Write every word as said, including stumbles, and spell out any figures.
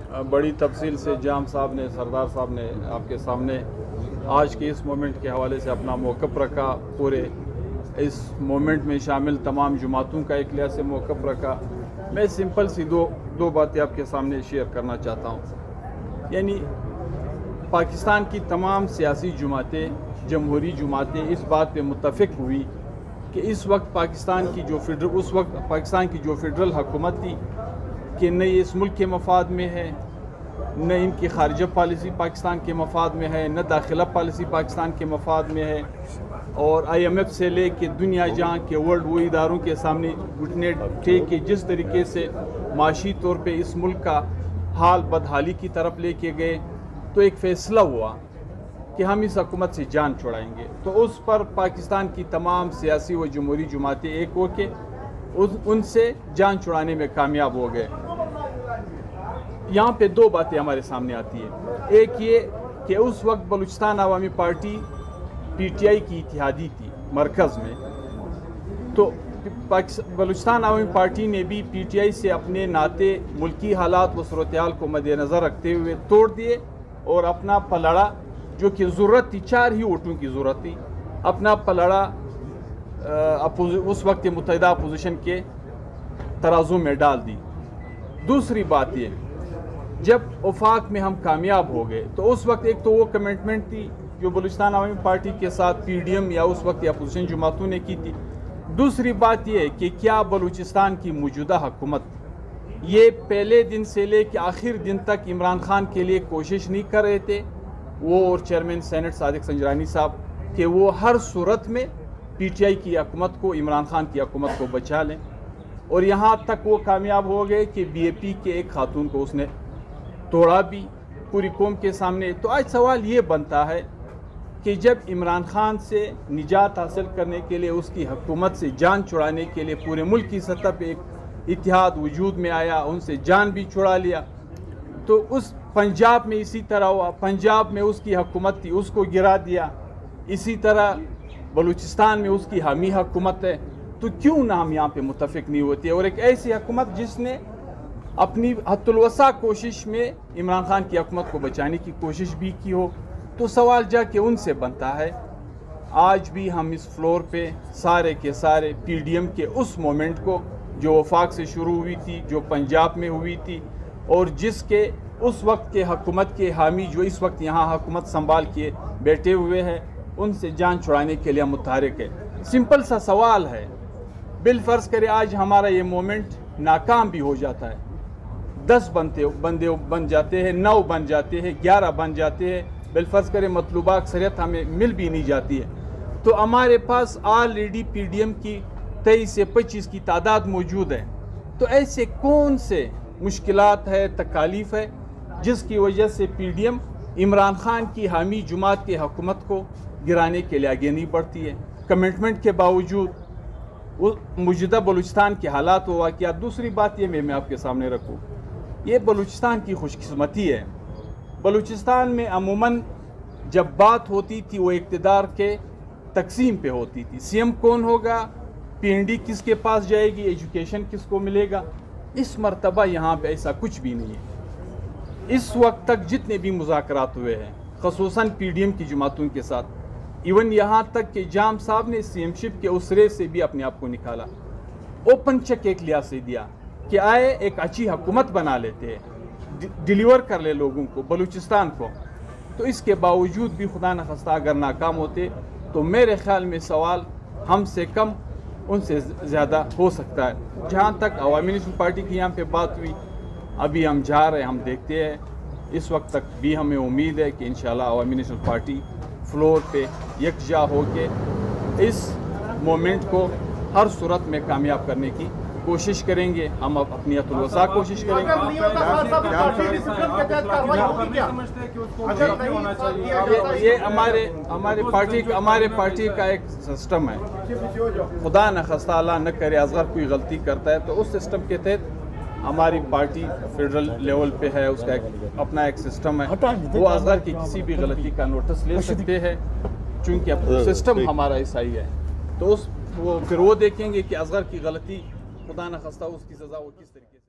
بڑی تفصیل سے جام صاحب نے سردار صاحب نے آپ کے سامنے آج کے اس مومنٹ کے حوالے سے اپنا موقف رکھا، پورے اس مومنٹ میں شامل تمام جماعتوں کا ایک لحاظ سے موقف رکھا۔ میں سمپل سی دو دو باتیں آپ کے سامنے شیئر کرنا چاہتا ہوں۔ یعنی پاکستان کی تمام سیاسی جماعتیں، جمہوری جماعتیں اس بات پہ متفق ہوئی کہ اس وقت پاکستان کی جو فیڈرل اس وقت پاکستان کی جو فیڈرل حکومت تھی کہ نہ یہ اس ملک کے مفاد میں ہے، نہ ان کی خارجہ پالیسی پاکستان کے مفاد میں ہے، نہ داخلہ پالیسی پاکستان کے مفاد میں ہے، اور آئی ایم ایف سے لے کے دنیا جہاں کے ورلڈ وہ اداروں کے سامنے گھٹنے ٹیک کے جس طریقے سے معاشی طور پہ اس ملک کا حال بدحالی کی طرف لے کے گئے، تو ایک فیصلہ ہوا کہ ہم اس حکومت سے جان چھڑائیں گے۔ تو اس پر پاکستان کی تمام سیاسی و جمہوری جماعتیں ایک ہو کے ان سے جان چھڑانے میں کامیاب ہو گئے۔ یہاں پہ دو باتیں ہمارے سامنے آتی ہیں۔ ایک یہ کہ اس وقت بلوچستان عوامی پارٹی پی ٹی آئی کی اتحادی تھی مرکز میں، تو بلوچستان عوامی پارٹی نے بھی پی ٹی آئی سے اپنے ناطے ملکی حالات و صورتحال کو مد نظر رکھتے ہوئے توڑ دیے اور اپنا پلڑا جو کہ ضرورت تھی، چار ہی ووٹوں کی ضرورت تھی، اپنا پلڑا اس وقت متحدہ اپوزیشن کے ترازو میں ڈال دی۔ دوسری بات یہ، جب وفاق میں ہم کامیاب ہو گئے تو اس وقت ایک تو وہ کمٹمنٹ تھی جو بلوچستان عوامی پارٹی کے ساتھ پی ڈی ایم یا اس وقت اپوزیشن جماعتوں نے کی تھی۔ دوسری بات یہ کہ کیا بلوچستان کی موجودہ حکومت یہ پہلے دن سے لے کے آخر دن تک عمران خان کے لیے کوشش نہیں کر رہے تھے، وہ اور چیئرمین سینٹ صادق سنجرانی صاحب، کہ وہ ہر صورت میں پی ٹی آئی کی حکومت کو، عمران خان کی حکومت کو بچا لیں، اور یہاں تک وہ کامیاب ہو گئے کہ بی اے پی کے ایک خاتون کو اس نے توڑا بھی پوری قوم کے سامنے۔ تو آج سوال یہ بنتا ہے کہ جب عمران خان سے نجات حاصل کرنے کے لیے، اس کی حکومت سے جان چھڑانے کے لیے پورے ملک کی سطح پہ ایک اتحاد وجود میں آیا، ان سے جان بھی چھڑا لیا، تو اس پنجاب میں اسی طرح ہوا، پنجاب میں اس کی حکومت تھی، اس کو گرا دیا، اسی طرح بلوچستان میں اس کی حامی حکومت ہے، تو کیوں نہ ہم یہاں پہ متفق نہیں ہوتے؟ اور ایک ایسی حکومت جس نے اپنی حد الوسع کوشش میں عمران خان کی حکومت کو بچانے کی کوشش بھی کی ہو، تو سوال جا کے ان سے بنتا ہے۔ آج بھی ہم اس فلور پہ سارے کے سارے پی ڈی ایم کے اس مومنٹ کو جو وفاق سے شروع ہوئی تھی، جو پنجاب میں ہوئی تھی، اور جس کے اس وقت کے حکومت کے حامی جو اس وقت یہاں حکومت سنبھال کے بیٹھے ہوئے ہیں، ان سے جان چھڑانے کے لیے متحرک ہے۔ سمپل سا سوال ہے، بالفرض کرے آج ہمارا یہ مومنٹ ناکام بھی ہو جاتا ہے، دس بنتے بندے بن جاتے ہیں، نو بن جاتے ہیں، گیارہ بن جاتے ہیں، بالفرض کرے مطلوبہ اکثریت ہمیں مل بھی نہیں جاتی ہے، تو ہمارے پاس آلریڈی پی ڈی ایم کی تیئیس سے پچیس کی تعداد موجود ہے۔ تو ایسے کون سے مشکلات ہے، تکالیف ہے، جس کی وجہ سے P D M Imran Khan کی حامی جماعت کی حکومت کو گرانے کے لیے آگے نہیں بڑھتی ہے؟ کمٹمنٹ کے باوجود موجودہ بلوچستان کے حالات و واقعات۔ دوسری بات یہ میں میں آپ کے سامنے رکھوں، یہ بلوچستان کی خوش قسمتی ہے۔ بلوچستان میں عموماً جب بات ہوتی تھی وہ اقتدار کے تقسیم پہ ہوتی تھی، سی ایم کون ہوگا، پی این ڈی کس کے پاس جائے گی، ایجوکیشن کس کو ملے گا۔ اس مرتبہ یہاں پہ ایسا کچھ بھی نہیں ہے۔ اس وقت تک جتنے بھی مذاکرات ہوئے ہیں، خصوصاً پی ڈی ایم کی جماعتوں کے ساتھ، ایون یہاں تک کہ جام صاحب نے سی ایم شپ کے اسرے سے بھی اپنے آپ کو نکالا، اوپن چیک ایک لحاظ سے دیا کہ آئے ایک اچھی حکومت بنا لیتے ہیں، ڈیلیور کر لے لوگوں کو، بلوچستان کو۔ تو اس کے باوجود بھی خدا نخواستہ اگر ناکام ہوتے تو میرے خیال میں سوال ہم سے کم ان سے زیادہ ہو سکتا ہے۔ جہاں تک عوامی نیشنل پارٹی کی یہاں پہ بات ہوئی، ابھی ہم جا رہے ہیں، ہم دیکھتے ہیں، اس وقت تک بھی ہمیں امید ہے کہ انشاءاللہ عوامی نیشنل پارٹی فلور پہ یکجا ہو کے اس مومنٹ کو ہر صورت میں کامیاب کرنے کی کوشش کریں گے۔ ہم اب اپنی حد الوسع کوشش کریں گے۔ یہ ہمارے ہمارے پارٹی ہمارے پارٹی کا ایک سسٹم ہے، خدا نخواستہ اللہ نہ کرے اصغر کوئی غلطی کرتا ہے تو اس سسٹم کے تحت ہماری پارٹی فیڈرل لیول پہ ہے، اس کا ایک اپنا ایک سسٹم ہے، وہ اصغر کی کسی بھی غلطی کا نوٹس لے سکتے ہیں، چونکہ سسٹم ہمارا ایسا ہی ہے۔ تو اس وہ پھر وہ دیکھیں گے کہ اصغر کی غلطی خدا نخواستہ اس کی سزا وہ کس طریقے سے